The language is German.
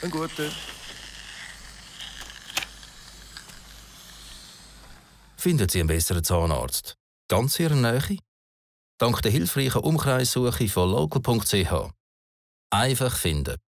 Ein guter. Finden Sie einen besseren Zahnarzt? Ganz in Ihrer Nähe? Dank der hilfreichen Umkreissuche von local.ch. Einfach finden.